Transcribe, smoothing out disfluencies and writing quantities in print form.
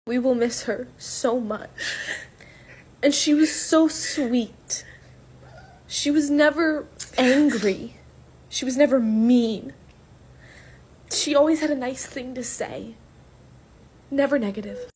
We will miss her so much. And she was so sweet. She was never angry. She was never mean. She always had a nice thing to say. Never negative.